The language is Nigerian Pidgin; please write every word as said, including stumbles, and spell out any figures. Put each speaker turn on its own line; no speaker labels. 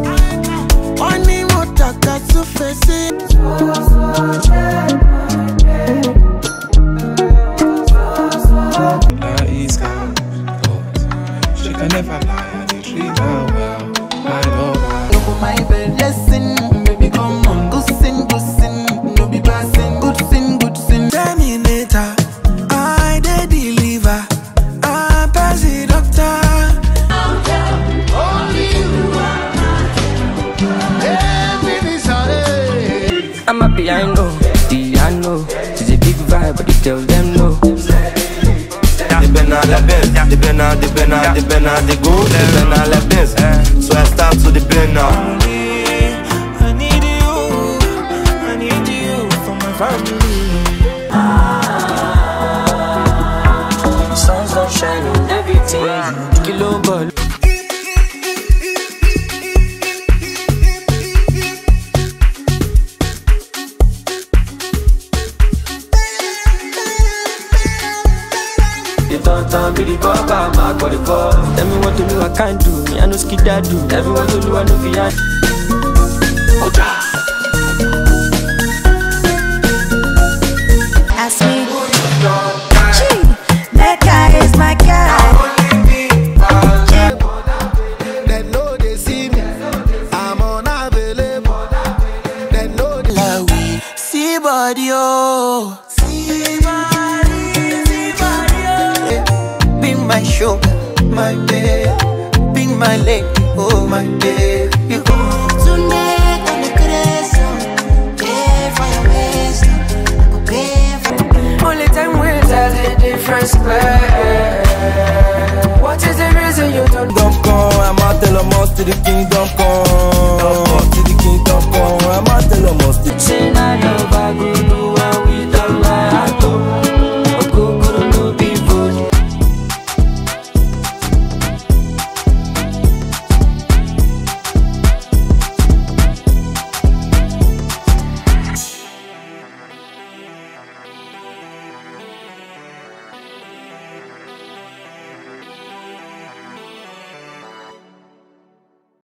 One more taka to face it.
She can never lie, I did treat her well. I love her.
Look at my bed, listen, baby, come on. Good sin, good sin, no be bad sin. Good sin, good sin. Terminator, I dey deliver. I pass the doctor. Only you are.
I'm happy, I know, the I know. It's a big vibe, but you tell them no.
The Benna la Benz, the Benna, the Benna, the Benna, the go, the Benna la Benz. So I start to the Benna.
I need you, I need you for my family.
The sun's don't shine on everything. Kilo ball. Be the papa, my body call. Tell me what to do, I can't do. Me, I know skid that do. Tell me what to do, I know fear.
Ask me, gee, that guy is my guy.
They know they see me, I'm unavailable. They know they love me. See body, oh. See body, see body, oh. Be my show, my babe. Be my leg, oh my babe. You go tonight on the grace, pay for your waist, I go pay for.
Only time we'll tell the difference. What is the reason you don't
Don't come, I'm out, tell them most to the king, don't come.